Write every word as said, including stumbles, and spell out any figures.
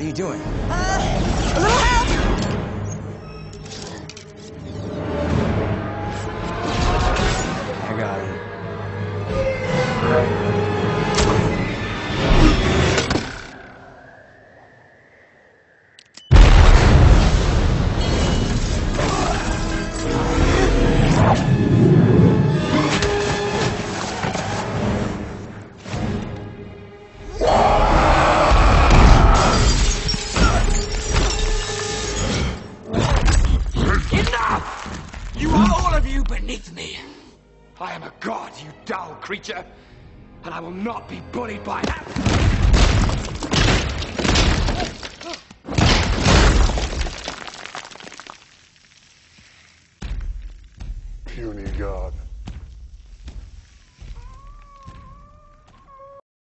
What are you doing? Uh, a little help! I got it. Enough! You are all of you beneath me. I am a god, you dull creature, and I will not be bullied by that.